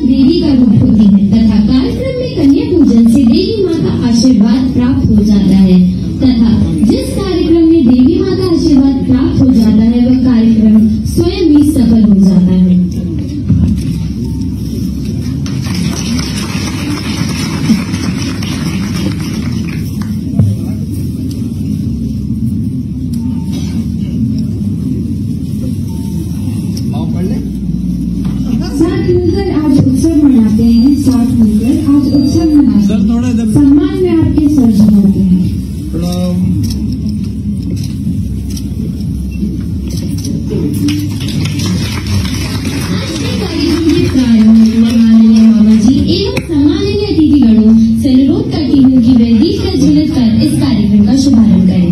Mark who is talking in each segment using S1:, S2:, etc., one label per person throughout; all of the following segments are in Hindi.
S1: देवी का रूप होती है तथा कार्यक्रम में कन्या पूजन से देवी माँ का आशीर्वाद प्राप्त हो जाता है तथा जिस कार्यक्रम में देवी माँ का आशीर्वाद प्राप्त हो जाता है वह कार्यक्रम स्वयं ही सफल हो जाता है।
S2: साथ मिलकर आज उत्सव मनाते हैं, साथ मिलकर आज उत्सव मनाते हैं, सम्मान में आपके सर झुकाते हैं।
S1: माननीय मामा जी एवं सम्माननीय अतिथिगणों से अनुरोध करती हूँ कि वे दीप प्रज्वलित कर इस कार्यक्रम का शुभारंभ करें।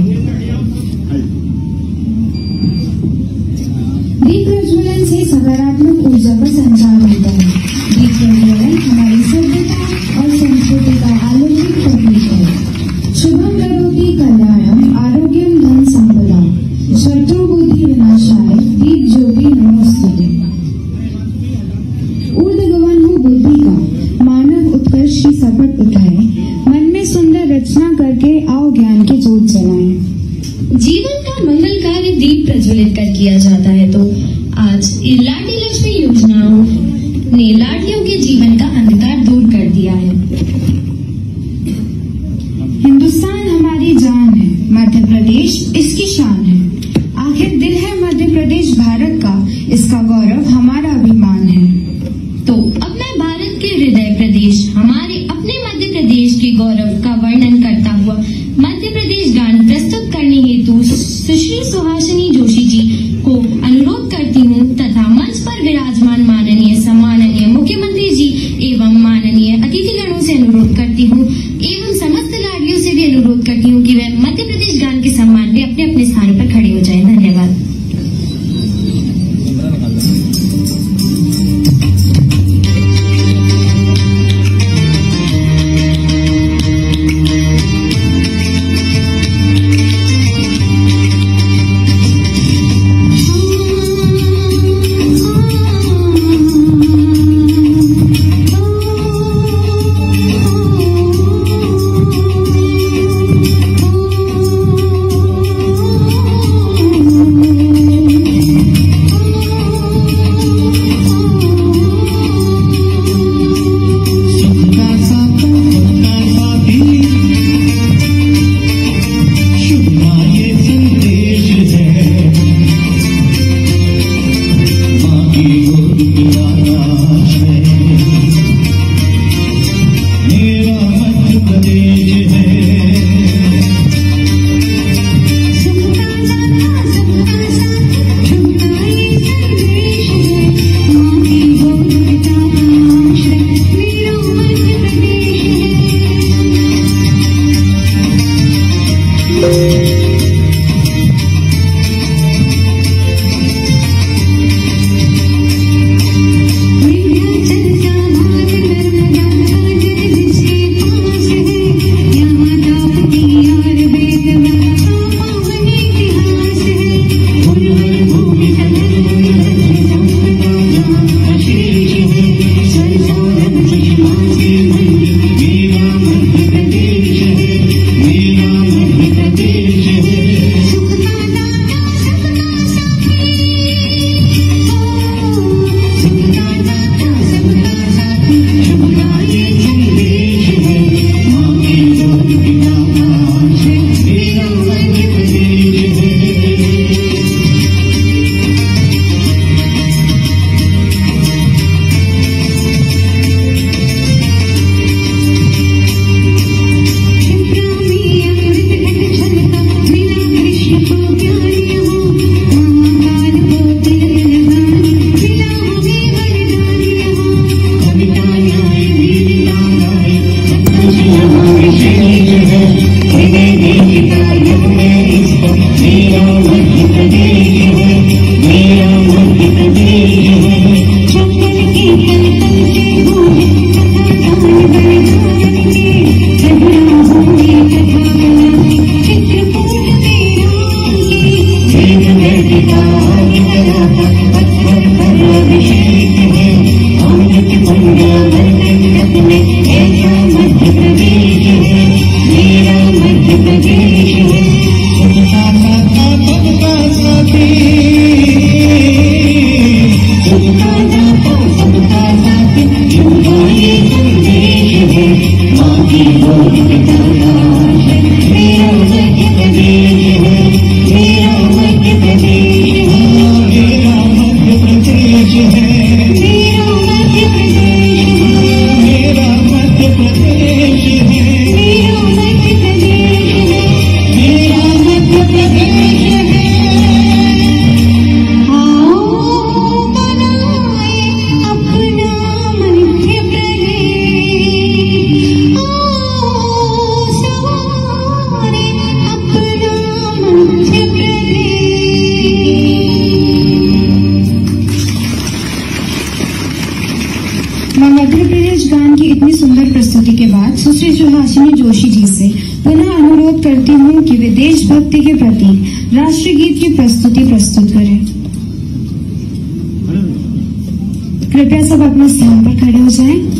S2: दीप प्रज्वलन से सकारात्मक ऊर्जा का संचार होता है। दीप प्रज्वलन हमारी सभ्यता और संस्कृति का अलौकिक प्रतीक है। शुभम करोति कल्याणम आरोग्यम धन संपदा शत्रु बुद्धि विनाशाय दीप ज्योति नमोस्तुते। ऊर्ध्वगमन हो बुद्धि का, मानव उत्कर्ष की शपथ उठाए, मन में सुंदर रचना करके आओ ज्ञान की जोत जलाएं।
S1: जीवन का मंगल कार्य दीप प्रज्वलित कर किया जाता है तो आज लाडली लक्ष्मी योजनाओं ने लाडलियों के जीवन का अंधकार दूर कर दिया है।
S2: हिंदुस्तान हमारी जान है, मध्य प्रदेश इसकी शान है। आखिर दिल है मध्य प्रदेश भारत का, इसका गौरव हमारा अभिमान है।
S1: तो अब मैं भारत के हृदय प्रदेश हमारे अपने मध्य प्रदेश के गौरव का वर्णन करता हुआ मध्य प्रदेश गान प्रस्तुत करने हेतु सुश्री सुहासिनी जोशी जी को अनुरोध करती हूँ तथा मंच पर विराजमान माननीय सम्माननीय मुख्यमंत्री जी एवं माननीय अतिथिगणों से अनुरोध करती हूँ एवं समस्त लाडलियों से भी अनुरोध करती हूँ कि वे मध्य प्रदेश गान के सम्मान में अपने
S2: मैं मध्य प्रदेश गान की इतनी सुंदर प्रस्तुति के बाद सुश्री सुहासिनी जोशी जी से पुनः अनुरोध करती हूँ कि वे देशभक्ति के प्रतीक राष्ट्रगीत की प्रस्तुति प्रस्तुत करें। कृपया सब अपने स्थान पर खड़े हो जाएं।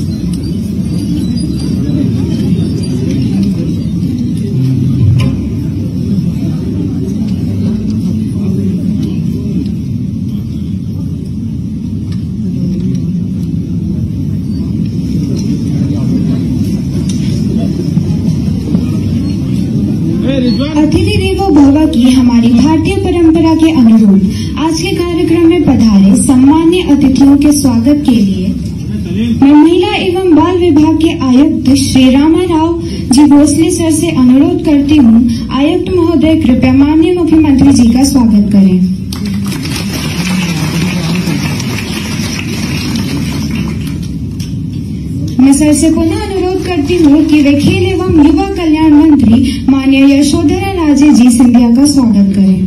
S2: अतिथि देवो भव की हमारी भारतीय परंपरा के अनुरूप आज के कार्यक्रम में पधारे सम्मान्य अतिथियों के स्वागत के लिए मैं महिला एवं बाल विभाग के आयुक्त श्री रामा राव जी भोसले सर से अनुरोध करती हूँ, आयुक्त महोदय कृपया माननीय मुख्यमंत्री जी का स्वागत करें। मैं सर से पुनः अनुरोध करती हूँ कि वे खेल एवं युवा कल्याण मंत्री माननीय यशोधरा राजे जी सिंधिया का स्वागत करें।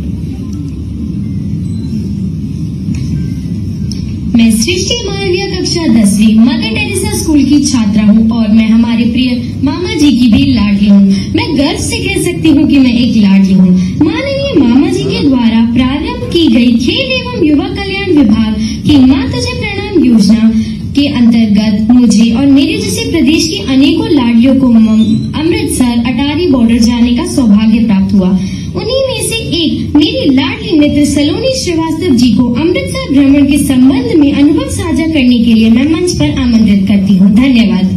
S1: मैं सृष्टि मालविया कक्षा 10वीं मदर टेरेसा स्कूल की छात्रा हूँ और मैं हमारे प्रिय मामा जी की भी लाडली हूँ। मैं गर्व से कह सकती हूँ कि मैं एक लाडली हूँ। माननीय मामा जी के द्वारा प्रारंभ की गई खेल एवं युवा कल्याण विभाग की मां तुझे प्रणाम योजना के अंतर्गत मुझे और मेरे जैसे प्रदेश की अनेकों लाडलियों को अमृतसर अटारी बॉर्डर जाने का सौभाग्य प्राप्त हुआ। उन्हीं में से एक मेरी लाडली मित्र सलोनी श्रीवास्तव जी को अमृतसर भ्रमण के संबंध में अनुभव साझा करने के लिए मैं मंच पर आमंत्रित करती हूँ। धन्यवाद।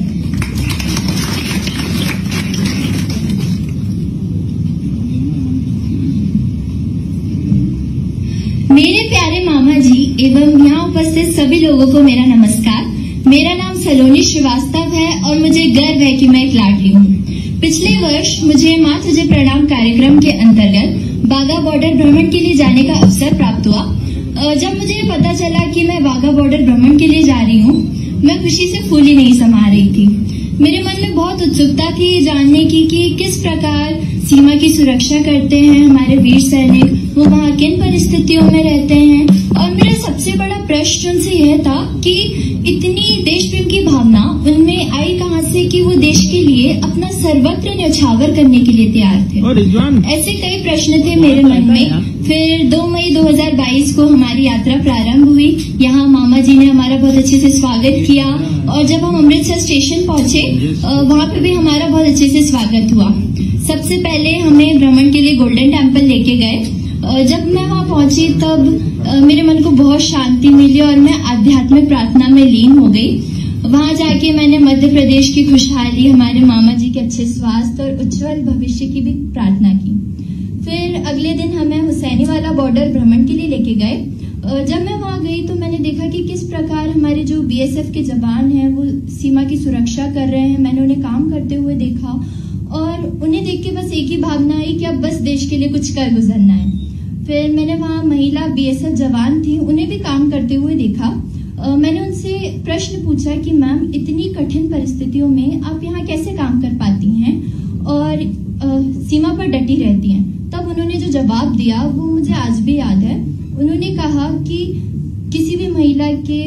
S1: मेरे प्यारे मामा जी एवं यहाँ उपस्थित सभी लोगों को मेरा नमस्कार। मेरा नाम सलोनी श्रीवास्तव है और मुझे गर्व है कि मैं एक लाडली हूँ। पिछले वर्ष मुझे मां तुझे प्रणाम कार्यक्रम के अंतर्गत बाघा बॉर्डर भ्रमण के लिए जाने का अवसर प्राप्त हुआ। जब मुझे पता चला कि मैं बाघा बॉर्डर भ्रमण के लिए जा रही हूँ, मैं खुशी से फूली नहीं समा रही थी। मेरे मन में बहुत उत्सुकता थी जानने की कि किस प्रकार सीमा की सुरक्षा करते हैं हमारे वीर सैनिक, वो वहाँ किन परिस्थितियों में रहते हैं। और मेरा सबसे बड़ा प्रश्न उनसे यह था कि इतनी देश प्रेम की भावना उनमें आई कहाँ से कि वो देश के लिए अपना सर्वत्र न्यौछावर करने के लिए तैयार थे। ऐसे कई प्रश्न थे मेरे मन में। फिर 2 मई 2022 को हमारी यात्रा प्रारंभ हुई। यहाँ मामा जी ने हमारा बहुत अच्छे से स्वागत किया और जब हम अमृतसर स्टेशन पहुंचे वहाँ पे भी हमारा बहुत अच्छे से स्वागत हुआ। सबसे पहले हमें भ्रमण के लिए गोल्डन टेम्पल लेके गए। जब मैं वहाँ पहुंची तब मेरे मन को बहुत शांति मिली और मैं आध्यात्मिक प्रार्थना में लीन हो गई। वहाँ जाके मैंने मध्य प्रदेश की खुशहाली, हमारे मामा जी के अच्छे स्वास्थ्य और उज्जवल भविष्य की भी प्रार्थना की। फिर अगले दिन हमें हुसैनीवाला बॉर्डर भ्रमण के लिए लेके गए। जब मैं वहाँ गई तो मैंने देखा कि किस प्रकार हमारे जो BSF के जवान हैं वो सीमा की सुरक्षा कर रहे हैं। मैंने उन्हें काम करते हुए देखा और उन्हें देख के बस एक ही भावना आई कि अब बस देश के लिए कुछ कर गुजरना है। फिर मैंने वहाँ महिला BSF जवान थी, उन्हें भी काम करते हुए देखा। मैंने उनसे प्रश्न पूछा कि मैम इतनी कठिन परिस्थितियों में आप यहाँ कैसे काम कर पाती हैं और सीमा पर डटी रहती हैं। तब उन्होंने जो जवाब दिया वो मुझे आज भी याद है। उन्होंने कहा कि किसी भी महिला के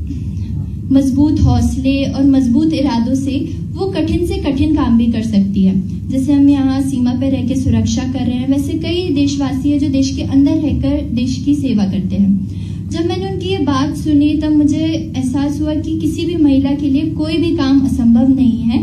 S1: मजबूत हौसले और मजबूत इरादों से वो कठिन से कठिन काम भी कर सकती है। जैसे हम यहाँ सीमा पर रह के सुरक्षा कर रहे हैं, वैसे कई देशवासी है जो देश के अंदर रहकर देश की सेवा करते हैं। जब मैंने उनकी ये बात सुनी तब मुझे एहसास हुआ कि किसी भी महिला के लिए कोई भी काम असंभव नहीं है,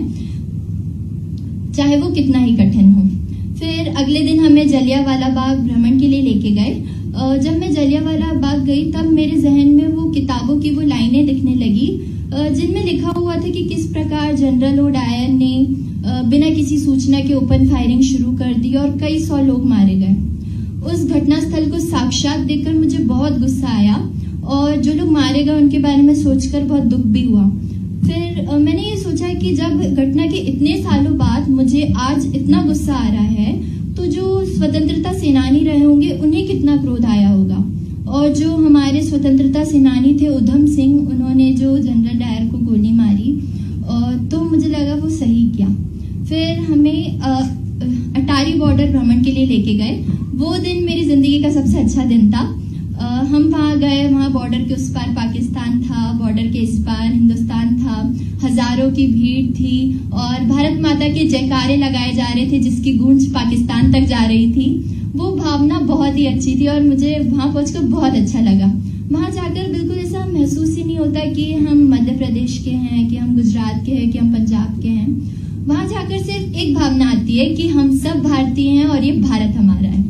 S1: चाहे वो कितना ही कठिन हो। फिर अगले दिन हमें जलियांवाला बाग भ्रमण के लिए लेके गए। जब मैं जलियांवाला बाग गई तब मेरे जहन में वो किताबों की वो लाइनें दिखने लगी जिनमें लिखा हुआ था कि किस प्रकार जनरल ओ डायर ने बिना किसी सूचना के ओपन फायरिंग शुरू कर दी और कई 100 लोग मारे गए। उस घटनास्थल को साक्षात देखकर मुझे बहुत गुस्सा आया और जो लोग मारे गए उनके बारे में सोचकर बहुत दुख भी हुआ। फिर मैंने ये सोचा कि जब घटना के इतने सालों बाद मुझे आज इतना गुस्सा आ रहा है तो जो स्वतंत्रता सेनानी रहे होंगे उन्हें कितना क्रोध आया होगा। और जो हमारे स्वतंत्रता सेनानी थे उधम सिंह, उन्होंने जो जनरल डायर को गोली मारी तो मुझे लगा वो सही किया। फिर हमें अटारी बॉर्डर भ्रमण के लिए लेके गए। वो दिन मेरी जिंदगी का सबसे अच्छा दिन था। हम वहाँ गए, वहाँ बॉर्डर के उस पार पाकिस्तान था, बॉर्डर
S3: बॉर्डर के इस पार हिंदुस्तान था, हजारों की भीड़ थी और भारत माता के जयकारे लगाए जा रहे थे जिसकी गूंज पाकिस्तान तक जा रही थी। वो भावना बहुत ही अच्छी थी और मुझे वहां पहुंचकर बहुत अच्छा लगा। वहां जाकर बिल्कुल ऐसा महसूस ही नहीं होता कि हम मध्य प्रदेश के हैं, कि हम गुजरात के हैं, कि हम पंजाब के हैं। वहां जाकर सिर्फ एक भावना आती है कि हम सब भारतीय हैं और ये भारत हमारा है।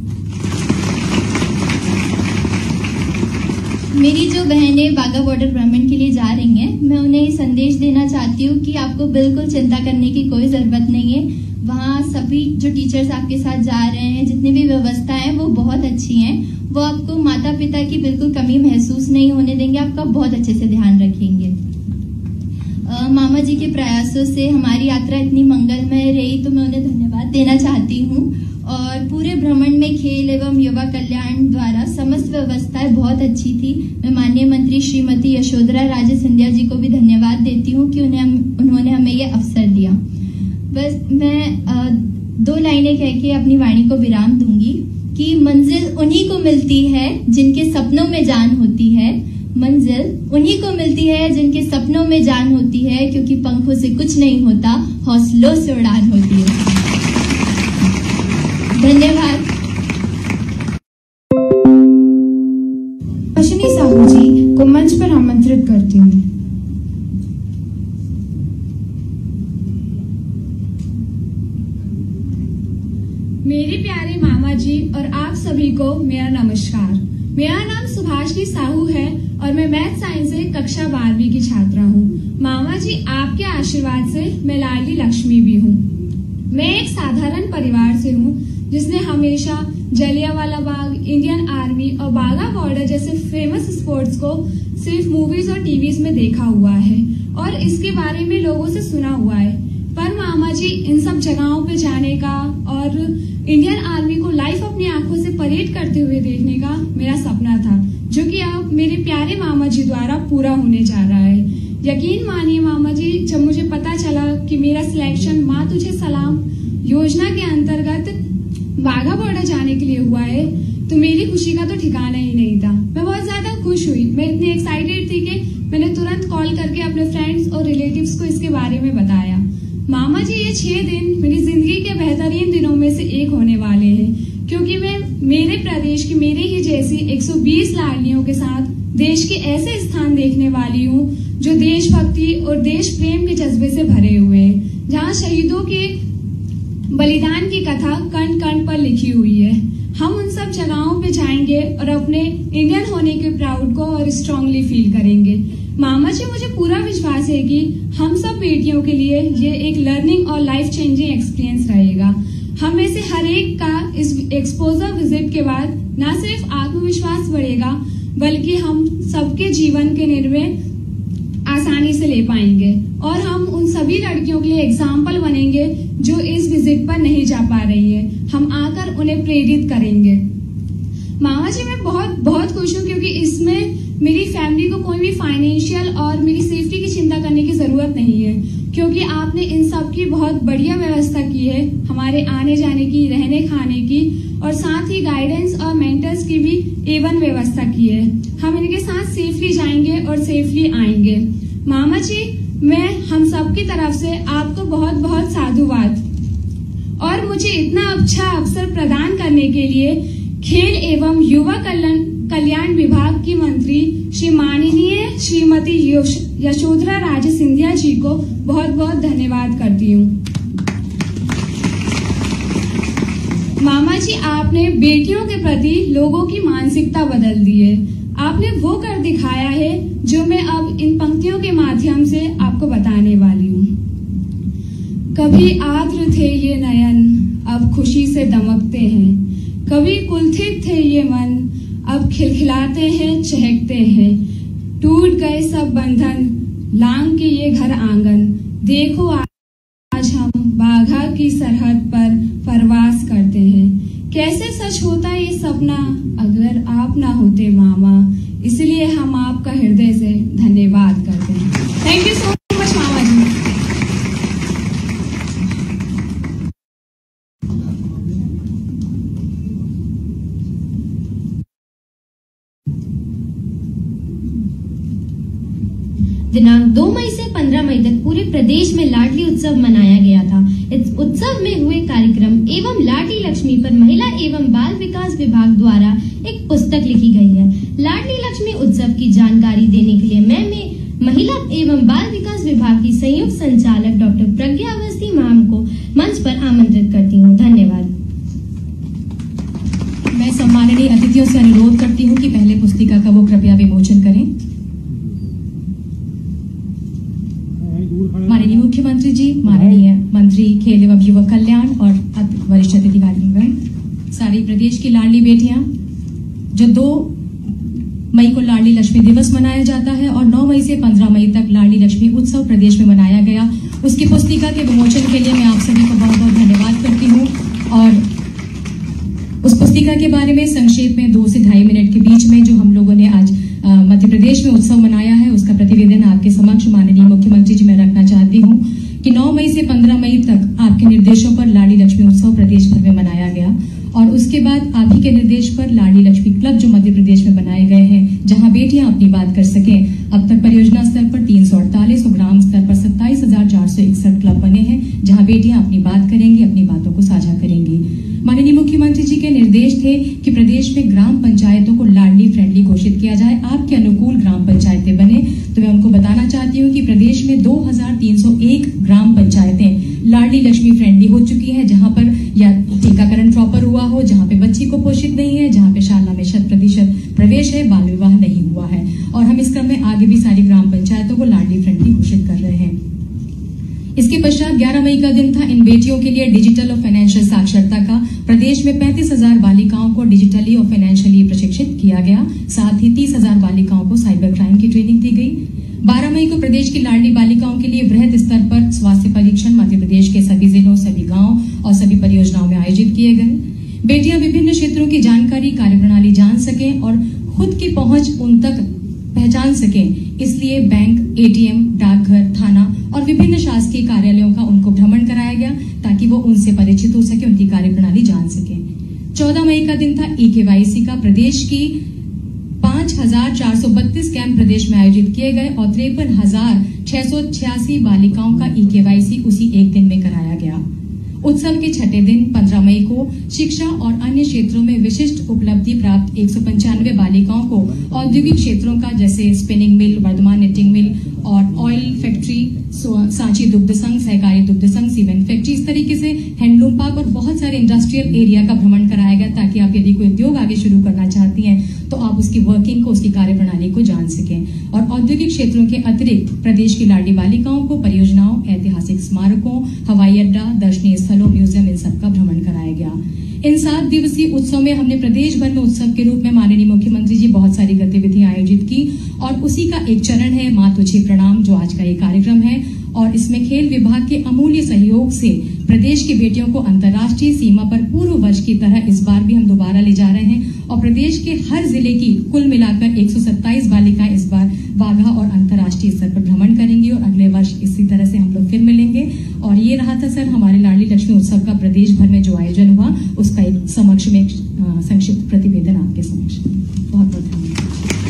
S3: मेरी जो बहनें बाघा बॉर्डर भ्रमण के लिए जा रही हैं, मैं उन्हें संदेश देना चाहती हूँ कि आपको बिल्कुल चिंता करने की कोई जरूरत नहीं है। वहाँ सभी जो टीचर्स आपके साथ जा रहे हैं, जितनी भी व्यवस्था है वो बहुत अच्छी हैं। वो आपको माता पिता की बिल्कुल कमी महसूस नहीं होने देंगे, आपका बहुत अच्छे से ध्यान रखेंगे। मामा जी के प्रयासों से हमारी यात्रा इतनी मंगलमय रही तो मैं उन्हें धन्यवाद देना चाहती हूँ। और पूरे भ्रमण में खेल एवं युवा कल्याण द्वारा समस्त व्यवस्थाएं बहुत अच्छी थी। मैं माननीय मंत्री श्रीमती यशोधरा राजे सिंधिया जी को भी धन्यवाद देती हूँ कि उन्होंने हमें ये अवसर दिया। बस मैं 2 लाइनें कह के अपनी वाणी को विराम दूंगी कि मंजिल उन्हीं को मिलती है जिनके सपनों में जान होती है। मंजिल उन्हीं को मिलती है जिनके सपनों में जान होती है, क्योंकि पंखों से कुछ नहीं होता, हौसलों से उड़ान होती है। धन्यवाद।
S2: सुभाषिनी साहू जी को मंच पर आमंत्रित करती हूँ।
S4: मेरे प्यारे मामा जी और आप सभी को मेरा नमस्कार। मेरा नाम सुभाषिनी साहू है और मैं मैथ साइंस से कक्षा 12वीं की छात्रा हूँ। मामा जी आपके आशीर्वाद से मैं लाडली लक्ष्मी भी हूँ। मैं एक साधारण परिवार से हूँ जिसने हमेशा जलियांवाला बाग, इंडियन आर्मी और बाघा बॉर्डर जैसे फेमस स्पोर्ट्स को सिर्फ मूवीज और टीवीज में देखा हुआ है और इसके बारे में लोगों से सुना हुआ है। पर मामा जी इन सब जगहों पे जाने का और इंडियन आर्मी को लाइव अपनी आंखों से परेड करते हुए देखने का मेरा सपना था, जो कि अब मेरे प्यारे मामा जी द्वारा पूरा होने जा रहा है। यकीन मानिए मामा जी, जब मुझे पता चला कि मेरा सिलेक्शन माँ तुझे सलाम योजना के अंतर्गत बाघा बॉर्डर जाने के लिए हुआ है तो मेरी खुशी का तो ठिकाना ही नहीं था। मैं बहुत ज्यादा खुश हुई। मैं इतनी एक्साइटेड थी कि मैंने तुरंत कॉल करके अपने फ्रेंड्स और रिलेटिव्स को इसके बारे में बताया। मामा जी, ये 6 दिन मेरी जिंदगी के बेहतरीन दिनों में से एक होने वाले हैं, क्योंकि मैं मेरे प्रदेश की मेरे ही जैसी 120 लाडलियों के साथ देश के ऐसे स्थान देखने वाली हूँ जो देशभक्ति और देश प्रेम के जज्बे से भरे हुए हैं, जहाँ शहीदों के बलिदान की कथा कण कण पर लिखी हुई है। हम उन सब जगहों पे जाएंगे और अपने इंडियन होने के प्राउड को और स्ट्रांगली फील करेंगे। मामा जी, मुझे पूरा विश्वास है कि हम सब बेटियों के लिए ये एक लर्निंग और लाइफ चेंजिंग एक्सपीरियंस रहेगा। हम में से हर एक का इस एक्सपोजर विजिट के बाद न सिर्फ आत्मविश्वास बढ़ेगा, बल्कि हम सबके जीवन के निर्णय आसानी से ले पाएंगे और हम उन सभी लड़कियों के लिए एग्जाम्पल बनेंगे जो इस विजिट पर नहीं जा पा रही है। हम आकर उन्हें प्रेरित करेंगे। मामा जी, मैं बहुत बहुत खुश हूँ क्योंकि इसमें मेरी फैमिली को कोई भी फाइनेंशियल और मेरी सेफ्टी की चिंता करने की जरूरत नहीं है, क्योंकि आपने इन सब की बहुत बढ़िया व्यवस्था की है, हमारे आने जाने की, रहने खाने की और साथ ही गाइडेंस और मेंटर्स की भी A1 व्यवस्था की है। हम इनके साथ सेफली जाएंगे और सेफली आएंगे। मामा जी, मैं हम सब की तरफ से आपको बहुत बहुत साधुवाद और मुझे इतना अच्छा अवसर प्रदान करने के लिए खेल एवं युवा कल्याण विभाग की मंत्री श्री माननीय श्रीमती यशोधरा राजे सिंधिया जी को बहुत बहुत धन्यवाद करती हूँ। मामा जी, आपने बेटियों के प्रति लोगों की मानसिकता बदल दी है। आपने वो कर दिखाया है जो मैं अब इन पंक्तियों के माध्यम से आपको बताने वाली हूँ। कभी आर्द्र थे ये नयन, अब खुशी से दमकते हैं। कभी कुलथित थे ये मन, अब खिलखिलाते हैं, चहकते हैं। टूट गए सब बंधन, लांग के ये घर आंगन। देखो आज हम बाघा की सरहद पर प्रवास करते हैं। कैसे सच होता ये सपना अगर आप ना होते मामा। इसलिए हम आपका हृदय से धन्यवाद करते हैं। थैंक यू सो मच मामा जी।
S1: दिनांक 2 मई से 15 मई तक पूरे प्रदेश में लाडली उत्सव मनाया गया था। इस उत्सव में हुए कार्यक्रम एवं लाडली लक्ष्मी पर महिला एवं बाल विकास विभाग द्वारा एक पुस्तक लिखी गई है। लाडली लक्ष्मी उत्सव की जानकारी देने के लिए मैं महिला एवं बाल विकास विभाग की संयुक्त संचालक डॉक्टर प्रज्ञा अवस्थी मैम को मंच पर आमंत्रित करती हूँ। धन्यवाद।
S5: मैं सम्माननीय अतिथियों से अनुरोध करती हूँ कि पहले पुस्तिका का वो कृपया विमोचन करें। माननीय मुख्यमंत्री जी, माननीय मंत्री खेल एवं युवा कल्याण और वरिष्ठ अधिकारीगण, सारी प्रदेश की लाडली बेटियां, जो 2 मई को लाडली लक्ष्मी दिवस मनाया जाता है और 9 मई से 15 मई तक लाडली लक्ष्मी उत्सव प्रदेश में मनाया गया, उसकी पुस्तिका के विमोचन के लिए मैं आप सभी को बहुत बहुत धन्यवाद करती हूँ। और उस पुस्तिका के बारे में संक्षेप में 2 से 2.5 मिनट के बीच में जो हम लोगों ने आज मध्य प्रदेश में उत्सव मनाया है, उसका प्रतिवेदन आपके समक्ष माननीय मुख्यमंत्री जी मैं रखना चाहती हूँ कि 9 मई से 15 मई तक आपके निर्देशों पर लाडली लक्ष्मी उत्सव प्रदेश भर में मनाया गया और उसके बाद आप ही के निर्देश पर लाडली लक्ष्मी क्लब जो मध्य प्रदेश में बनाए गए हैं, जहां बेटियां अपनी बात कर सकें। अब तक परियोजना स्तर पर 348 और ग्राम स्तर पर 27,461 क्लब बने हैं, जहां बेटियां अपनी बात करेंगी, अपनी बातों को साझा करेंगी। माननीय मुख्यमंत्री जी के निर्देश थे कि प्रदेश में ग्राम पंचायतों को लाडली फ्रेंडली घोषित किया जाए, आपके अनुकूल ग्राम पंचायतें बने। तो मैं उनको बताना चाहती हूँ कि प्रदेश में 2301 ग्राम पंचायतें लाडली लक्ष्मी फ्रेंडली हो चुकी है, जहां पर या टीकाकरण प्रॉपर हुआ हो, जहां पे बच्ची को पोषित नहीं है, जहां पे शाला में 100% प्रवेश है, बाल विवाह नहीं हुआ है। और हम इस क्रम में आगे भी सारी ग्राम पंचायतों को लाडली फ्रेंडली घोषित कर रहे हैं। इसके पश्चात 11 मई का दिन था इन बेटियों के लिए डिजिटल और फाइनेंशियल साक्षरता का। प्रदेश में 35,000 बालिकाओं को डिजिटली और फाइनेंशियली प्रशिक्षित किया गया, साथ ही 30,000 बालिकाओं को साइबर क्राइम की ट्रेनिंग दी गई। 12 मई को प्रदेश की लाडली बालिकाओं के लिए वृहद स्तर पर स्वास्थ्य परीक्षण मध्य प्रदेश के सभी जिलों, सभी गांव और सभी परियोजनाओं में आयोजित किए गए। बेटियां विभिन्न क्षेत्रों की जानकारी, कार्यप्रणाली जान सकें और खुद की पहुंच उन तक पहचान सकें, इसलिए बैंक, एटीएम, डाकघर, थाना और विभिन्न शासकीय कार्यालयों का उनको भ्रमण कराया गया ताकि वो उनसे परिचित हो सके, उनकी कार्यप्रणाली जान सके। 14 मई का दिन था ई-केवाईसी का। प्रदेश की 5,432 कैंप प्रदेश में आयोजित किए गए और 53,686 बालिकाओं का ई-केवाईसी उसी एक दिन में कराया गया। उत्सव के छठे दिन 15 मई को शिक्षा और अन्य क्षेत्रों में विशिष्ट उपलब्धि प्राप्त 195 बालिकाओं को औद्योगिक क्षेत्रों का जैसे spinning mill, Vardhman knitting mill और ऑयल फैक्ट्री, सांची दुग्ध संघ, सहकारी दुग्ध संघ, सीमेंट फैक्ट्री, इस तरीके से हैंडलूम पार्क और बहुत सारे इंडस्ट्रियल एरिया का भ्रमण कराया गया ताकि आप यदि कोई उद्योग आगे शुरू करना चाहती हैं तो आप उसकी वर्किंग को, उसकी कार्यप्रणाली को जान सकें। और औद्योगिक क्षेत्रों के अतिरिक्त प्रदेश की लाडली बालिकाओं को परियोजनाओं, ऐतिहासिक स्मारकों, हवाई अड्डा, दर्शनीय स्थलों, म्यूजियम, इन सब का भ्रमण कराया गया। इन 7 दिवसीय उत्सव में हमने प्रदेश भर में उत्सव के रूप में माननीय मुख्यमंत्री जी बहुत सारी गतिविधियां आयोजित की और उसी का एक चरण है मां तुझे प्रणाम, जो आज का ये कार्यक्रम है। और इसमें खेल विभाग के अमूल्य सहयोग से प्रदेश की बेटियों को अंतर्राष्ट्रीय सीमा पर पूर्व वर्ष की तरह इस बार भी हम दोबारा ले जा रहे हैं और प्रदेश के हर जिले की कुल मिलाकर 127 बालिकाएं इस बार वाघा और अंतर्राष्ट्रीय स्तर पर भ्रमण करेंगी और अगले वर्ष इसी तरह से हम लोग फिर मिलेंगे। और ये रहा था सर हमारे लाडली लक्ष्मी उत्सव का प्रदेश भर में जो आयोजन हुआ, उसका एक समक्ष में संक्षिप्त प्रतिवेदन आपके समक्ष। बहुत बहुत धन्यवाद।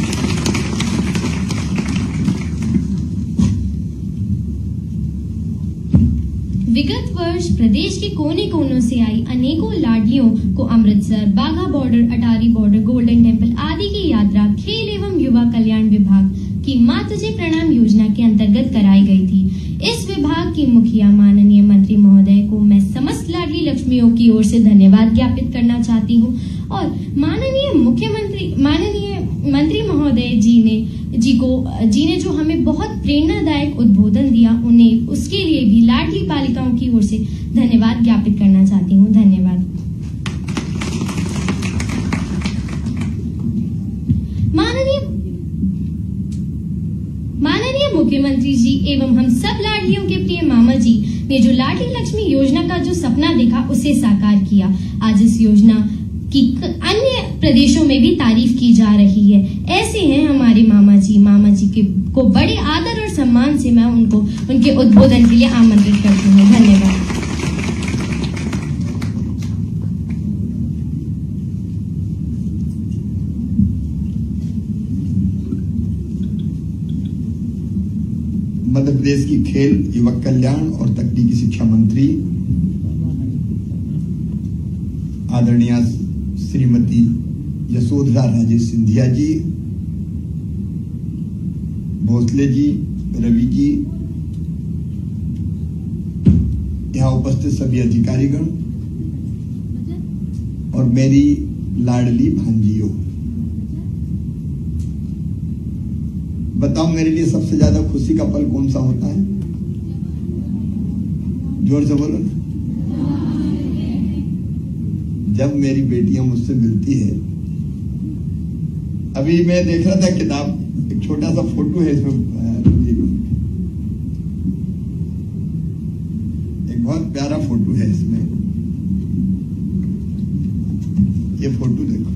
S1: विगत वर्ष प्रदेश के कोने कोनों से आई अनेकों लाडलियों को Amritsar, Wagah border, Attari border, golden temple आदि की यात्रा खेल एवं युवा कल्याण विभाग की मां तुझे प्रणाम योजना के अंतर्गत कराई गई थी। इस विभाग की मुखिया माननीय मंत्री महोदय को मैं समस्त लाडली लक्ष्मियों की ओर से धन्यवाद ज्ञापित करना चाहती हूँ और माननीय मंत्री महोदय जी ने जो हमें बहुत प्रेरणादायक उद्बोधन दिया, उन्हें उसके लिए भी लाडली बालिकाओं की ओर से धन्यवाद ज्ञापित करना चाहती हूँ। धन्यवाद। माननीय मुख्यमंत्री जी एवं हम सब लाडलियों के प्रिय मामा जी ने जो लाडली लक्ष्मी योजना का जो सपना देखा, उसे साकार किया। आज इस योजना की अन्य प्रदेशों में भी तारीफ की जा रही है। ऐसे हैं हमारे मामा जी को बड़े आदर और सम्मान से मैं उनको उनके उद्बोधन के लिए आमंत्रित करती हूँ। धन्यवाद।
S6: मध्य प्रदेश की खेल, युवक कल्याण और तकनीकी शिक्षा मंत्री आदरणीय श्रीमती यशोधरा राजे सिंधिया जी, भोसले जी, रवि जी, यहाँ उपस्थित सभी अधिकारीगण और मेरी लाडली भांजियों, बताओ मेरे लिए सबसे ज्यादा खुशी का पल कौन सा होता है? जोर से बोलो ना। जब मेरी बेटियां मुझसे मिलती है। अभी मैं देख रहा था किताब, एक छोटा सा फोटो है इसमें, एक बहुत प्यारा फोटो है इसमें। ये फोटो देखो,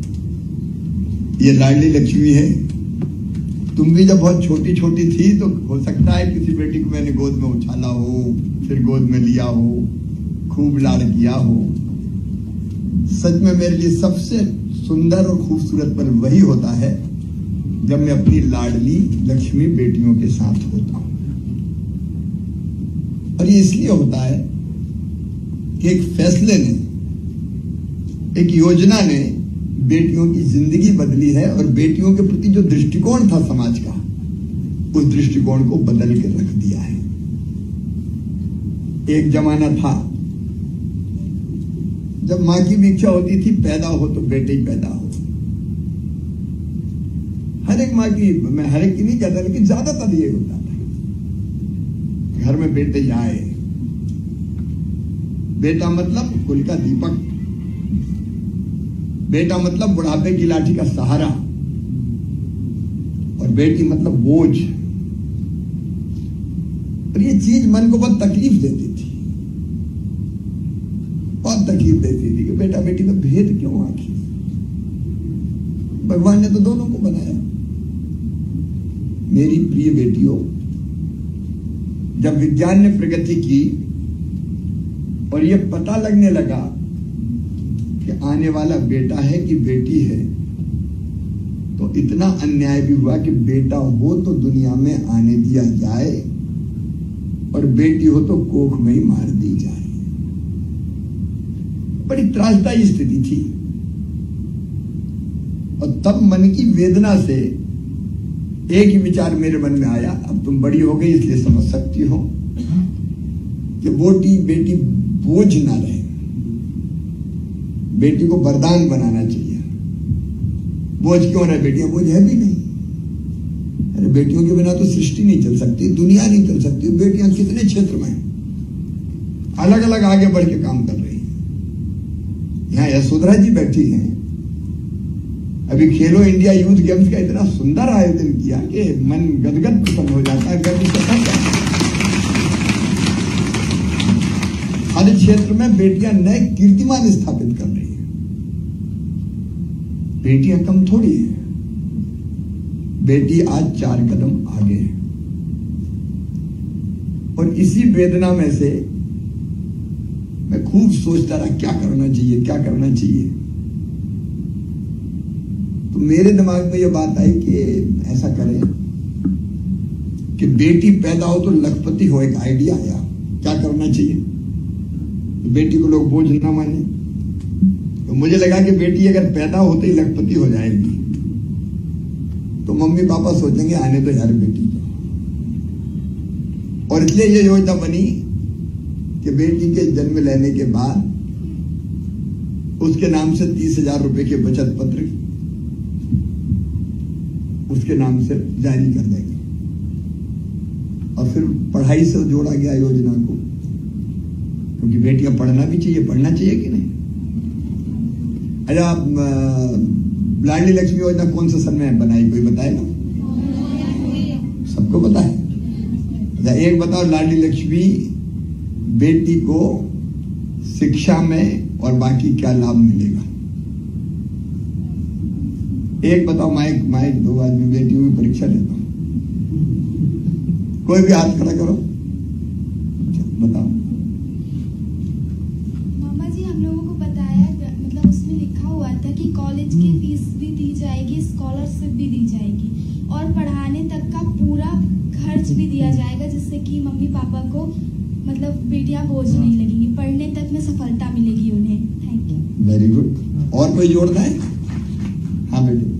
S6: ये लाडली लक्ष्मी है। तुम भी जब बहुत छोटी छोटी थी तो हो सकता है किसी बेटी को मैंने गोद में उछाला हो, फिर गोद में लिया हो, खूब लाड़ किया हो। सच में मेरे लिए सबसे सुंदर और खूबसूरत पल वही होता है जब मैं अपनी लाडली लक्ष्मी बेटियों के साथ होता हूं। और ये इसलिए होता है कि एक फैसले ने, एक योजना ने बेटियों की जिंदगी बदली है और बेटियों के प्रति जो दृष्टिकोण था समाज का, उस दृष्टिकोण को बदल के रख दिया है। एक जमाना था जब मां की भी इच्छा होती थी पैदा हो तो बेटे ही पैदा हो। हर एक मां की, मैं हर एक की नहीं कहता, लेकिन ज्यादातर ये होता था घर में बेटे ही आए। बेटा मतलब कुल का दीपक, बेटा मतलब बुढ़ापे की लाठी का सहारा, और बेटी मतलब बोझ। और ये चीज मन को बहुत तकलीफ देती थी, बहुत तकलीफ देती थी कि बेटा बेटी में भेद क्यों आखिर? भगवान ने तो दोनों को बनाया। मेरी प्रिय बेटियों, जब विज्ञान ने प्रगति की और ये पता लगने लगा कि आने वाला बेटा है कि बेटी है, तो इतना अन्याय भी हुआ कि बेटा हो तो दुनिया में आने दिया जाए और बेटी हो तो कोख में ही मार दी जाए। बड़ी त्रासदायी स्थिति थी। और तब मन की वेदना से एक ही विचार मेरे मन में आया, अब तुम बड़ी हो गई इसलिए समझ सकती हो कि बेटी बोझ ना रहे, बेटी को वरदान बनाना चाहिए। बोझ क्यों रहे? बेटियां बोझ है भी नहीं। अरे बेटियों के बिना तो सृष्टि नहीं चल सकती, दुनिया नहीं चल सकती। बेटियां कितने क्षेत्र में अलग अलग आगे बढ़ के काम कर रही हैं। यहाँ यशोधरा जी बैठी हैं, अभी खेलो इंडिया यूथ गेम्स का इतना सुंदर आयोजन किया कि मन गदगद प्रसन्न हो जाता है। हर क्षेत्र में बेटियां नए कीर्तिमान स्थापित कर रही हैं। बेटियां कम थोड़ी है, बेटी आज 4 कदम आगे है। और इसी वेदना में से मैं खूब सोचता रहा क्या करना चाहिए, क्या करना चाहिए। तो मेरे दिमाग में यह बात आई कि ऐसा करें कि बेटी पैदा हो तो लखपति हो। एक आइडिया आया, क्या करना चाहिए, बेटी को लोग बोझ ना माने। तो मुझे लगा कि बेटी अगर पैदा होते ही लखपति हो जाएगी तो मम्मी पापा सोचेंगे आने तो यार बेटी को। और इसलिए ये योजना बनी कि बेटी के जन्म लेने के बाद उसके नाम से 30,000 रुपए के बचत पत्र उसके नाम से जारी कर देंगे। और फिर पढ़ाई से जोड़ा गया योजना को, क्योंकि बेटियां पढ़ना भी चाहिए, पढ़ना चाहिए कि नहीं। अच्छा, लाडली लक्ष्मी योजना कौन से सन में बनाई, कोई बताएगा? सबको पता है। अच्छा, एक बताओ, लाडली लक्ष्मी बेटी को शिक्षा में और बाकी क्या लाभ मिलेगा? एक बताओ, माइक दो, आज मैं बेटियों की परीक्षा लेता हूं। कोई भी हाथ खड़ा करो, बताओ।
S7: मामा जी, हम लोगों को बताया, मतलब उसमें लिखा हुआ था कि कॉलेज की फीस भी दी जाएगी, स्कॉलरशिप भी दी जाएगी और पढ़ाने तक का पूरा खर्च खर्च भी दिया जाएगा, जिससे कि मम्मी पापा को मतलब बेटियां बोझ नहीं लगेंगी, पढ़ने तक में सफलता मिलेगी उन्हें। Thank you.
S6: Very good. और कोई जोड़ना है? हाँ बेटी।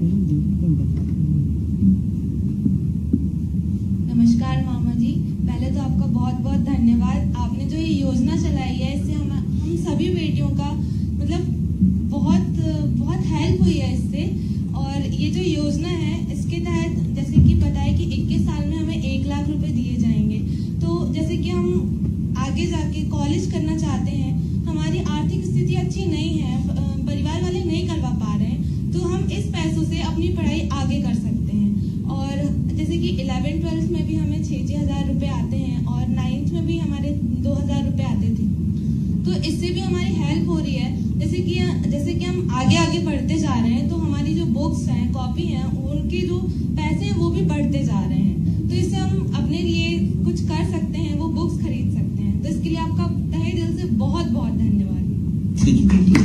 S8: नमस्कार मामा जी, पहले तो आपका बहुत बहुत धन्यवाद। आपने जो ये योजना चलाई है, इससे हम सभी बेटियों का मतलब बहुत बहुत हेल्प हुई है इससे। और ये जो योजना है, इसके तहत जैसे कि पता है कि 21 साल में हमें 1 लाख रुपए दिए जाएंगे। तो जैसे कि हम आगे जाके कॉलेज करना चाहते हैं, हमारी आर्थिक स्थिति अच्छी नहीं है, परिवार वाले नहीं करवा पा रहे हैं, तो हम इस पैसों से अपनी पढ़ाई आगे कर सकते हैं। और जैसे कि 11th-12th में भी हमें 6-6 हज़ार रुपए आते हैं और 9th में भी हमारे 2,000 रुपए आते थे। तो इससे भी हमारी हेल्प हो रही है। जैसे कि हम आगे आगे बढ़ते जा रहे हैं, तो हमारी जो बुक्स हैं, कॉपी हैं, उनके जो पैसे हैं वो भी बढ़ते जा रहे हैं। तो इससे हम अपने लिए कुछ कर सकते हैं, वो बुक्स खरीद सकते हैं। तो इसके लिए आपका तहे दिल से बहुत बहुत धन्यवाद।
S6: ठीक है।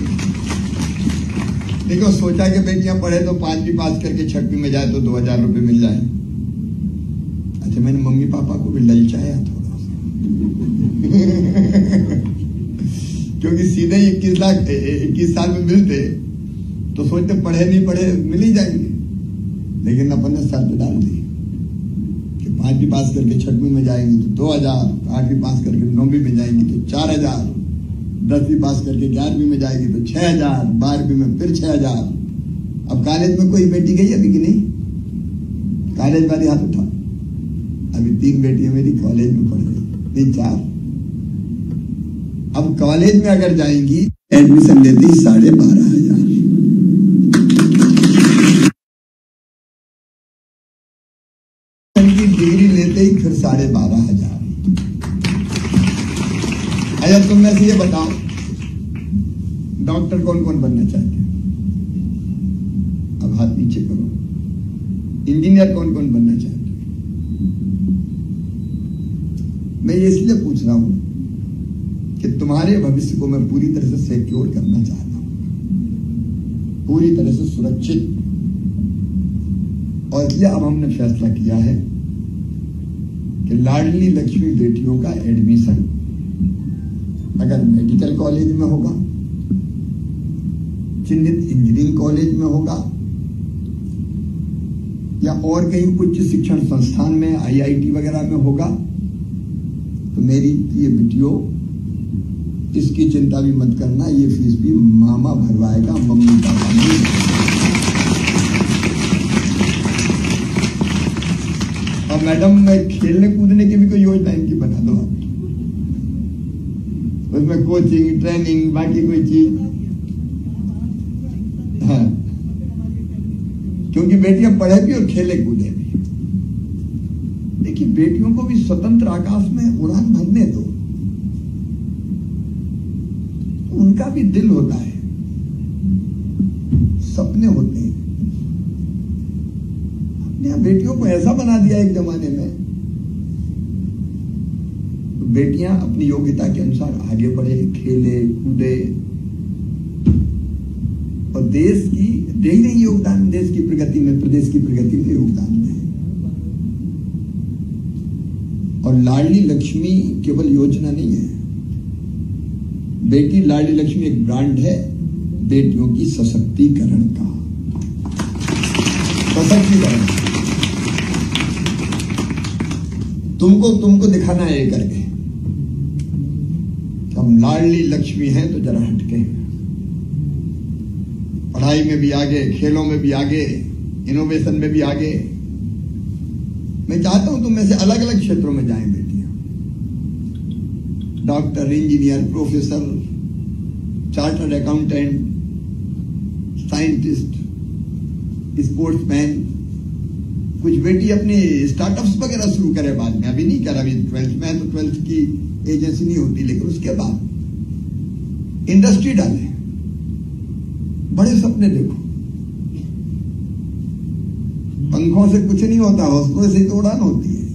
S6: देखो, सोचा कि बेटियां पढ़े तो 5वीं पास करके 6वीं में जाए तो 2,000 रुपए मिल जाए। अच्छा, मैंने मम्मी पापा को भी ललचाया थोड़ा सा क्योंकि सीधे 21 साल में मिलते तो सोचते पढ़े नहीं पढ़े मिल ही जाएंगे, लेकिन अपन ने सर पे डाल दी कि 5वीं पास करके 6वीं में जाएंगी तो 2,000, 8वीं पास करके 9वीं में जाएंगी तो 4,000, 10वीं पास करके 11वीं में जाएगी तो 6,000, 12वीं में फिर 6,000। अब कॉलेज में कोई बेटी गई अभी कि नहीं? कॉलेज वाली हाथ उठा। अभी 3 बेटियां मेरी कॉलेज में पढ़ गई, नहीं 4। अब कॉलेज में अगर जाएंगी एडमिशन लेती 12,500। की डिग्री लेते ही फिर 12,500। अच्छा, तुम में से ये बताओ, डॉक्टर कौन कौन बनना चाहते हैं? अब हाथ नीचे करो। इंजीनियर कौन कौन बनना चाहते हैं? मैं ये इसलिए पूछ रहा हूं कि तुम्हारे भविष्य को मैं पूरी तरह से सिक्योर करना चाहता हूं, पूरी तरह से सुरक्षित। और इसलिए अब हमने फैसला किया है कि लाडली लक्ष्मी बेटियों का एडमिशन अगर मेडिकल कॉलेज में होगा, चिन्हित इंजीनियरिंग कॉलेज में होगा, या और कहीं उच्च शिक्षण संस्थान में IIT वगैरह में होगा, तो मेरी ये बेटियों इसकी चिंता भी मत करना, ये फीस भी मामा भरवाएगा, मम्मी पापा नहीं। और मैडम, खेलने कूदने की भी कोई योजना इनकी बना दो आप, उसमें कोचिंग, ट्रेनिंग, बाकी कोई चीज। हाँ, क्योंकि बेटियां पढ़े भी और खेले कूदे भी। देखिए, बेटियों को भी स्वतंत्र आकाश में उड़ान भरने दो, उनका भी दिल होता है, सपने होते हैं। अपने बेटियों को ऐसा बना दिया एक जमाने में, तो बेटियां अपनी योग्यता के अनुसार आगे बढ़े, खेले कूदे और देश की दे ही नहीं योगदान, देश की प्रगति में, प्रदेश की प्रगति में योगदान दें। और लाडली लक्ष्मी केवल योजना नहीं है, बेटी लाडली लक्ष्मी एक ब्रांड है बेटियों की सशक्तिकरण का। सशक्तिकरण तुमको दिखाना है ये करके, हम लाडली लक्ष्मी हैं तो जरा हटके, पढ़ाई में भी आगे, खेलों में भी आगे, इनोवेशन में भी आगे। मैं चाहता हूं तुम में से अलग अलग क्षेत्रों में जाएं बेटियां, doctor, engineer, professor, chartered accountant, scientist, sportsman. कुछ बेटी अपने स्टार्टअप्स वगैरह शुरू करे बाद में, अभी नहीं कर, अभी 12th में है तो 12th की एजेंसी नहीं होती, लेकिन उसके बाद इंडस्ट्री डाले, बड़े सपने देखो। पंखों से कुछ नहीं होता, हौसलों से तो उड़ान होती है।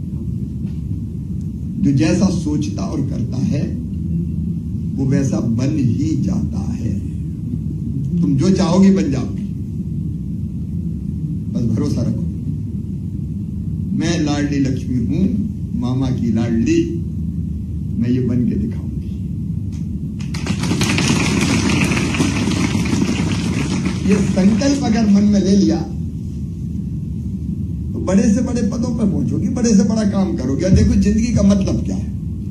S6: जो जैसा सोचता और करता है वो वैसा बन ही जाता है। तुम जो चाहोगी बन जाओगी, बस भरोसा रखो। मैं मैं लाडली लक्ष्मी हूं, मामा की लाडली, मैं ये बन के दिखाऊंगी। ये संकल्प अगर मन में ले लिया तो बड़े से बड़े पदों पर पहुंचोगी, बड़े से बड़ा काम करोगे। और देखो जिंदगी का मतलब क्या है,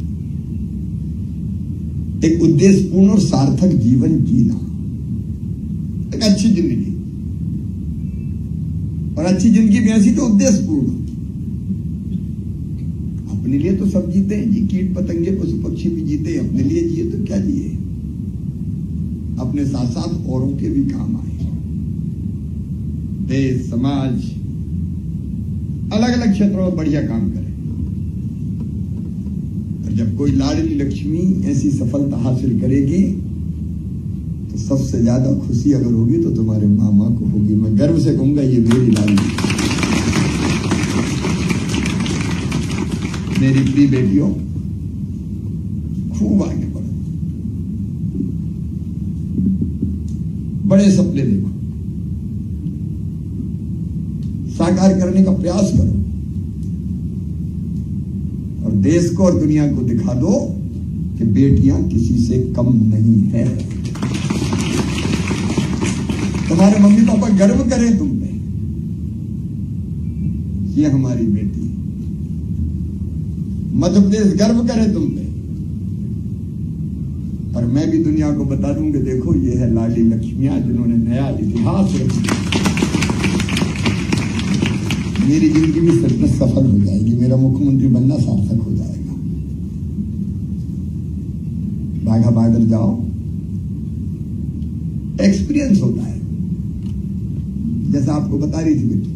S6: एक उद्देश्यपूर्ण और सार्थक जीवन जीना, एक अच्छी जिंदगी। और अच्छी जिंदगी भी ऐसी जो उद्देश्यपूर्ण। अपने लिए तो सब जीते हैं जी, कीट पतंगे पशु पक्षी भी जीते हैं, अपने लिए जिए तो क्या जिए, अपने साथ साथ औरों के भी काम आए। देश समाज अलग अलग क्षेत्रों में बढ़िया काम करें। और जब कोई लाडली लक्ष्मी ऐसी सफलता हासिल करेगी तो सबसे ज्यादा खुशी अगर होगी तो तुम्हारे मामा को होगी। मैं गर्व से कहूंगा ये मेरी लाडली, मेरी प्रिय बेटियों, खूब आगे बढ़ो, बड़े सपने देखो, साकार करने का प्रयास करो और देश को और दुनिया को दिखा दो कि बेटियां किसी से कम नहीं है। तुम्हारे मम्मी पापा गर्व करें तुम पे, ये हमारी बेटी। मध्य प्रदेश गर्व करे तुम पे। और मैं भी दुनिया को बता दूं कि देखो ये है लाडली लक्ष्मियां जिन्होंने नया इतिहास रच दिया। मेरी जिंदगी भी सच में सफल हो जाएगी, मेरा मुख्यमंत्री बनना सार्थक हो जाएगा। बाघा बॉर्डर जाओ, एक्सपीरियंस होता है, जैसा आपको बता रही थी बेटी।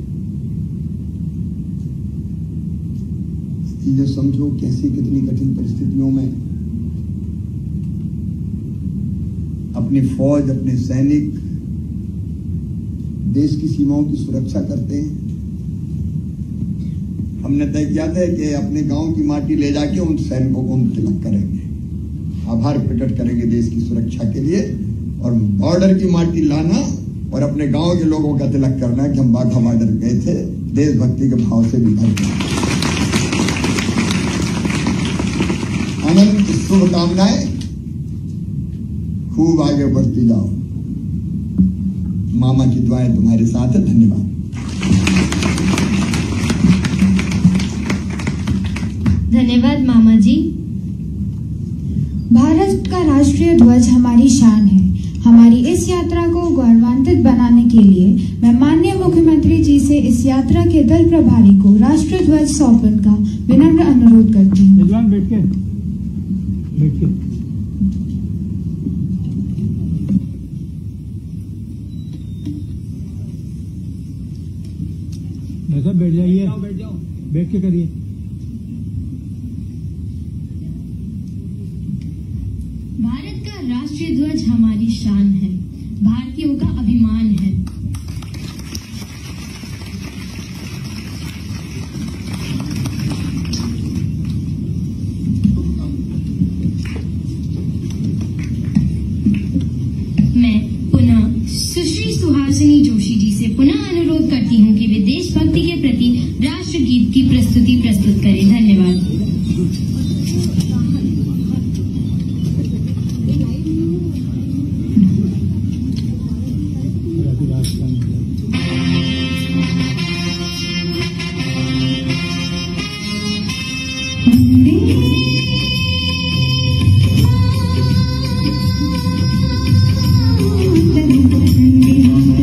S6: चीजें समझो कैसी कितनी कठिन परिस्थितियों में अपनी फौज, अपने सैनिक देश की सीमाओं की सुरक्षा करते हैं। हमने तय किया था कि अपने गांव की माटी ले जाके उन सैनिकों को हम तिलक करेंगे, आभार प्रकट करेंगे देश की सुरक्षा के लिए। और बॉर्डर की माटी लाना और अपने गांव के लोगों का तिलक करना कि हम बाघा बॉर्डर गए थे, देशभक्ति के भाव से भी भर गए। अनंत शुभकामनाएं, खूब आगे बढ़ती जाओ। मामा की दुआएं तुम्हारे साथ है। धन्यवाद।
S1: धन्यवाद मामा जी।
S2: भारत का राष्ट्रीय ध्वज हमारी शान है। हमारी इस यात्रा को गौरवान्वित बनाने के लिए मैं माननीय मुख्यमंत्री जी से इस यात्रा के दल प्रभारी को राष्ट्रीय ध्वज सौंपने का विनम्र अनुरोध करती हूँ।
S9: बैठ के बैठ जाइए, बैठ के करिए।
S1: भारत का राष्ट्रीय ध्वज हमारी शान है, भारतीयों का अभिमान है। मैं पुनः सुश्री सुहासिनी जोशी जी से पुनः अनुरोध करती हूँ कि वे देशभक्ति के प्रति राष्ट्रगीत की प्रस्तुति प्रस्तुत करें। धन्यवाद।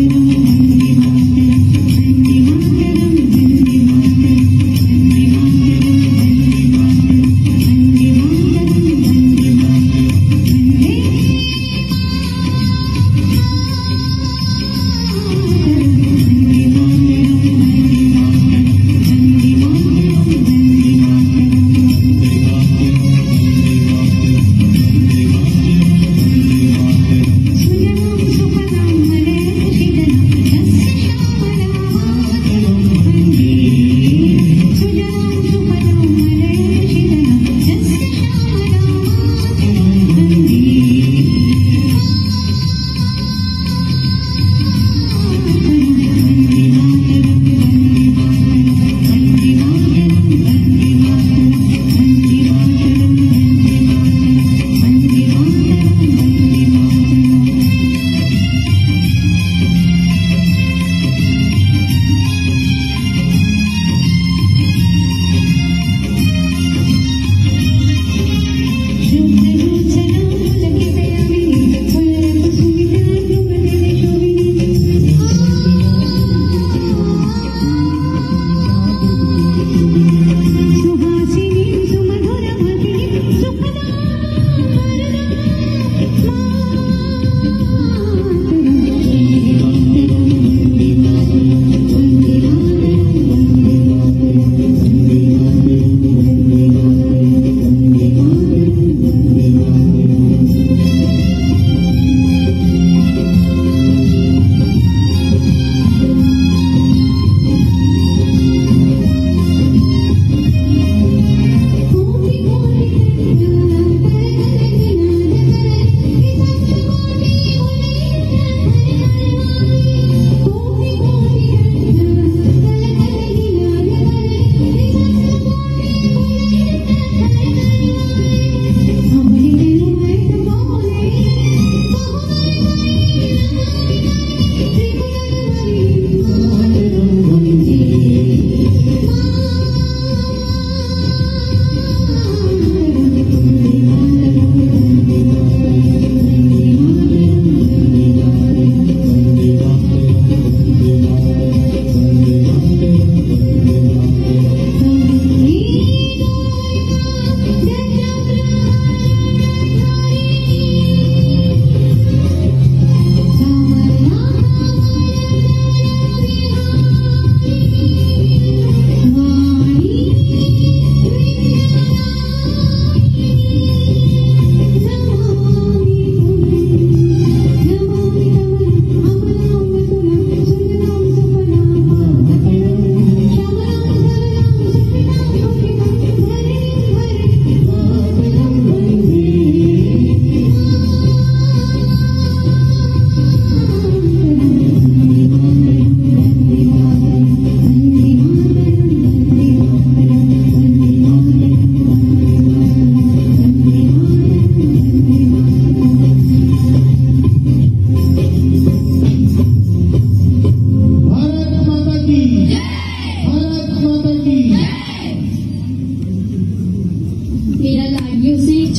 S2: Thank you.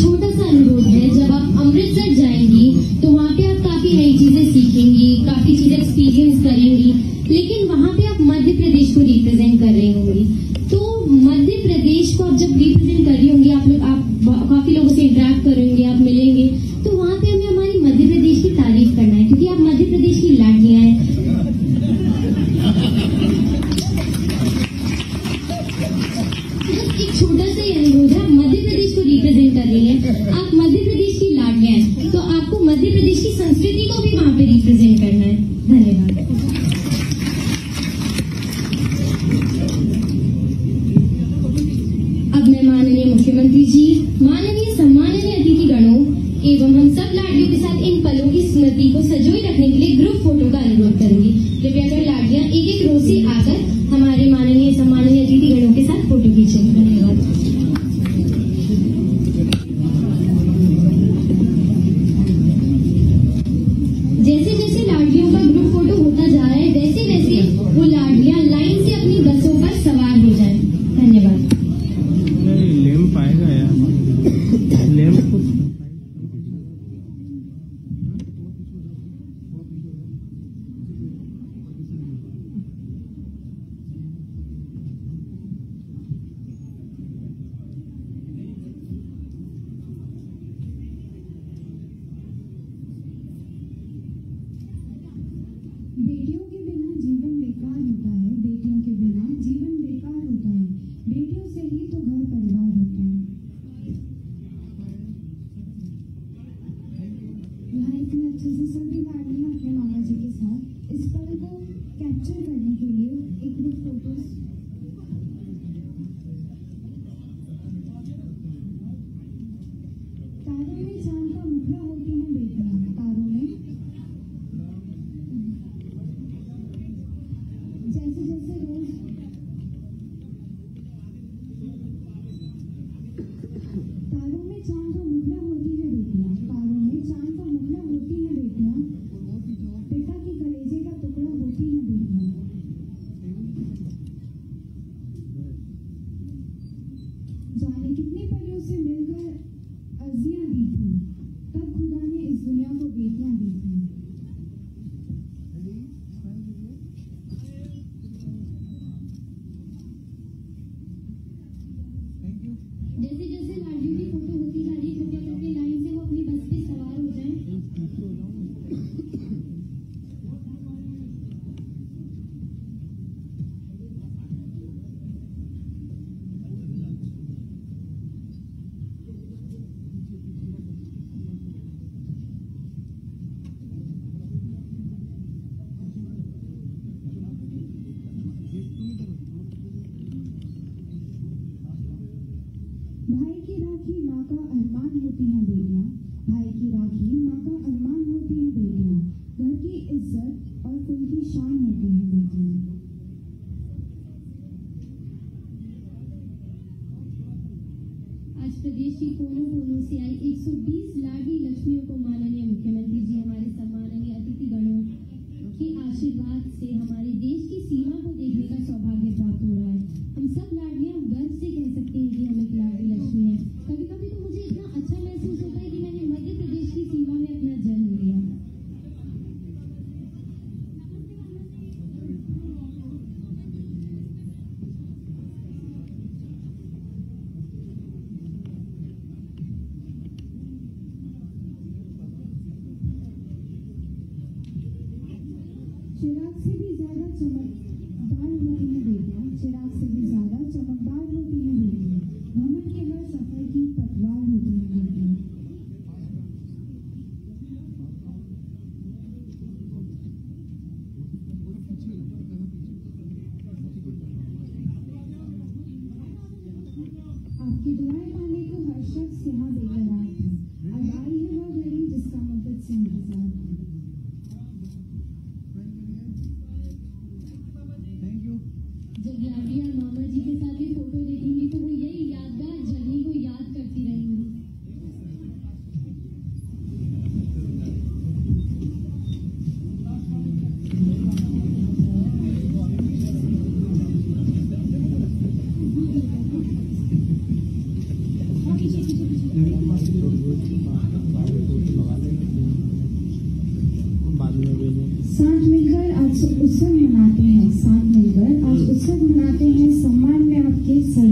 S1: छोटा सा अनुरोध है, जब आप अमृतसर जाएंगी तो वहाँ पे आप काफी नई चीजें सीखेंगी, काफी चीजें एक्सपीरियंस करेंगी, लेकिन वहाँ पे आप मध्य प्रदेश को रिप्रेजेंट कर रही होंगी। तो मध्य प्रदेश को आप जब रिप्रेजेंट कर रही होंगी, आप काफी लोगों से इंटरेक्ट करेंगे, आप मिलेंगे, तो वहाँ पे हमें हमारी मध्य प्रदेश की तारीफ करना है, क्योंकि आप मध्य प्रदेश की लाडलियां हैं। एक छोटा सा ही अनुरोध है, मध्य प्रदेश को रिप्रेजेंट कर रही है, आप मध्य प्रदेश की लाडलियां हैं, तो आपको मध्य प्रदेश की संस्कृति को भी वहाँ पे रिप्रेजेंट करना है। धन्यवाद। अब मैं माननीय मुख्यमंत्री जी, माननीय सम्माननीय अतिथिगणों एवं हम सब लाडलियों के साथ इन पलों की स्मृति को सजोए रखने के लिए ग्रुप फोटो का अनुरोध करूंगी। कृपया कर लाडलियां एक एक रो से आकर हमारे माननीय सम्माननीय अतिथिगणों के साथ फोटो खींचेंगे। धन्यवाद। जैसे जैसे लाडलियों का ग्रुप फोटो होता जा रहा है, वैसे वैसे वो लाडलियां लाइन से अपनी बसों पर सवार हो जाएं। धन्यवाद।
S9: लैंप आएगा यार, लैंप
S2: बेटियों के बिना जीवन बेकार होता है, बेटियों के बिना जीवन बेकार होता है, बेटियों से ही तो घर परिवार होता है। यहाँ इतने अच्छे से सभी लाडलियां अपने मामा जी के साथ इस पल को कैप्चर करने के लिए एक ग्रुप फोटोज तारों में चांद का मुखड़ा होती है बेटियां, तारों में जैसे जैसे रोज तारों में चांद का मुखड़ा होती है बेटियां, तारों में चांद का मुखड़ा होती है बेटियां, पिता की कलेजे का टुकड़ा होती है बेटियां। जाने कितनी परियों से मिलकर अर्जियां दी थी, तब खुदा ने इस दुनिया को बेटियां दी थी।
S1: जैसे जैसे लाडलियों की फोटो होती जा रही है, कृपया करके लाइन से वो अपनी बस पे सवार हो जाएं।
S2: भाई की राखी माँ का अरमान होती हैं बेटियां, भाई की राखी माँ का अरमान होती हैं बेटियां, घर की इज्जत और कुल की शान होती हैं बेटियां।
S1: आज प्रदेश के कोनों कोनों से आई 120 लाडली लक्ष्मियों को माननीय मुख्यमंत्री जी, हमारे सम्माननीय अतिथिगणों के आशीर्वाद से हमारे देश की सीमा को देखने का सौभाग्य प्राप्त हो रहा है। हम सब लाडलियां गर्व से कह सकते हैं कि हम एक लाडली लक्ष्मी है। कभी कभी तो मुझे इतना अच्छा महसूस होता है कि मैंने मध्य प्रदेश की सीमा में अपना जन्म लिया।
S2: चिराग से भी ज्यादा चमकदार होती हैं बेटियां, चिराग से भी ज्यादा चमकदार होती हैं बेटियां, घमंड के हर सफर की पतवार होती हैं बेटियां। आपकी दुआएं पाने को हर शख्स यहाँ बेकरार था, अब आई है वह घड़ी जिसका मुद्दत से इंतजार था।
S1: जब लाडलियां मामा जी के साथ भी फोटो देखेंगी तो वो यही यादगार जर्नी को याद करती रहेंगी।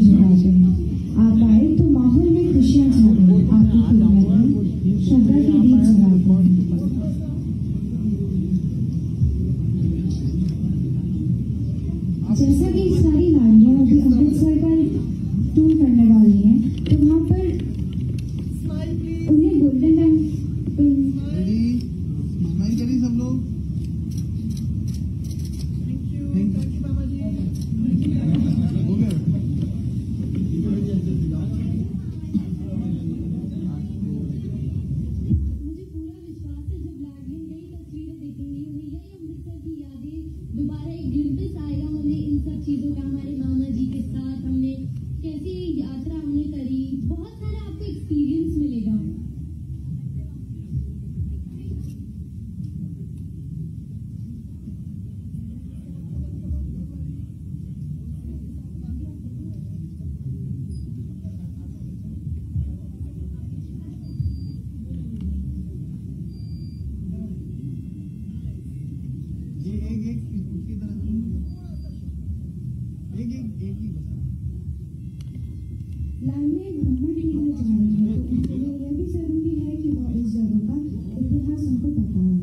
S2: झुकाते हैं। आप आए तो माहौल में खुशियां छा गई। आपकी खिदमत में श्रद्धा की दीप जलाते हैं। जैसा कि सारी नारियां अभी अमृतसर का टूर करने वाली हैं, तो वहाँ पर उन्हें गोल्डन टेम्पल
S9: सब लोग
S1: दोबारा एक ग्लिम्पस आएगा हमें इन सब चीजों का। हमारे मामा जी के साथ हमने कैसी यात्रा हमने करी, बहुत सारा आपको एक्सपीरियंस मिलेगा।
S2: लाइनें भ्रमण के लिए जा रही है, तो उनके लिए यह भी जरूरी है कि वह उस जगह का इतिहास उनको पता हो।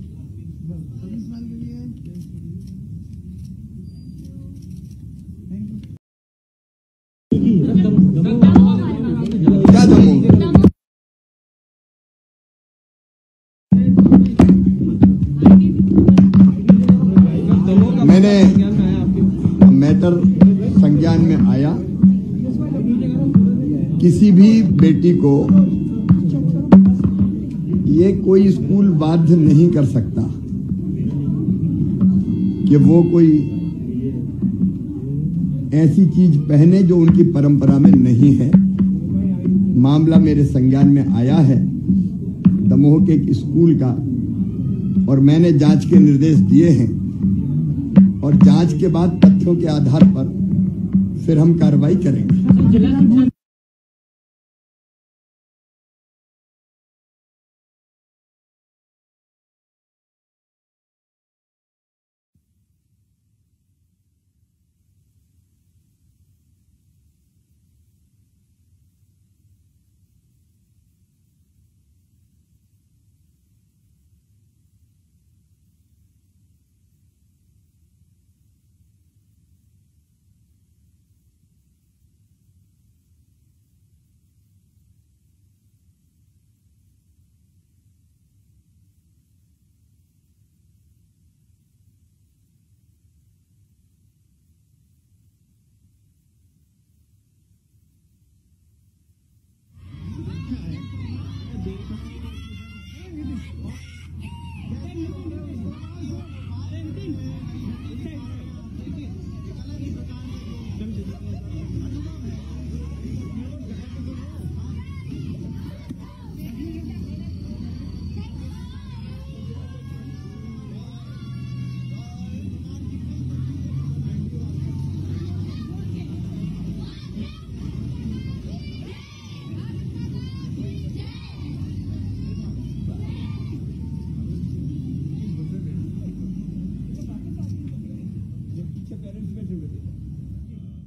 S6: क्या दमोह? मैंने मैटर संज्ञान में आया, किसी भी बेटी को ये कोई स्कूल बाध्य नहीं कर सकता कि वो कोई ऐसी चीज पहने जो उनकी परंपरा में नहीं है। मामला मेरे संज्ञान में आया है दमोह के एक स्कूल का, और मैंने जांच के निर्देश दिए हैं, और जांच के बाद तथ्यों के आधार पर फिर हम कार्रवाई करेंगे।